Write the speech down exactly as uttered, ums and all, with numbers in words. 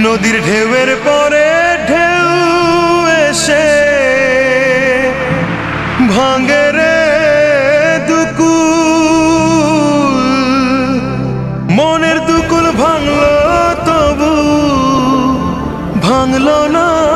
নদীর ঢেউয়ের পরে ঢেউ এসে ভাঙে রে দুকুল, মনের দুকুল ভাঙলো তবু ভাঙলো না